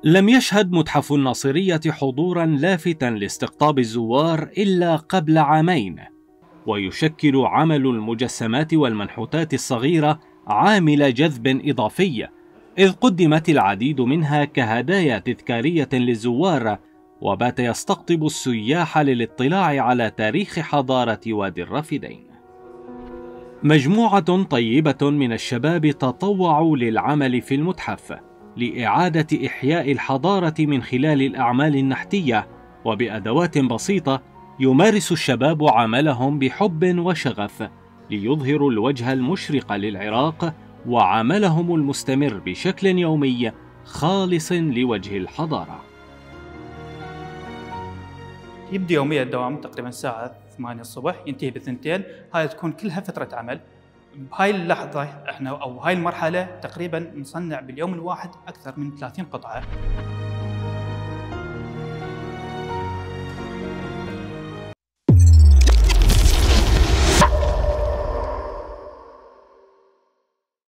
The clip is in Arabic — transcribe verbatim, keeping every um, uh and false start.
لم يشهد متحف الناصرية حضوراً لافتاً لاستقطاب الزوار إلا قبل عامين، ويشكل عمل المجسمات والمنحوتات الصغيرة عامل جذب إضافي، إذ قدمت العديد منها كهدايا تذكارية للزوار، وبات يستقطب السياح للاطلاع على تاريخ حضارة وادي الرافدين. مجموعة طيبة من الشباب تطوعوا للعمل في المتحف لإعادة إحياء الحضارة من خلال الأعمال النحتية، وبأدوات بسيطة يمارس الشباب عملهم بحب وشغف ليظهروا الوجه المشرق للعراق وعملهم المستمر بشكل يومي خالص لوجه الحضارة. يبدأ يوميا الدوام تقريبا الساعة ثمانية الصبح، ينتهي بالثنتين. هاي تكون كلها فترة عمل. بهاي اللحظة احنا او هاي المرحلة تقريبا نصنع باليوم الواحد أكثر من ثلاثين قطعة.